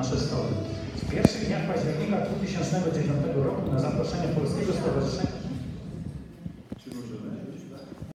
nasze stoły. W pierwszych dniach października 2009 roku na zaproszenie Polskiego Stowarzyszenia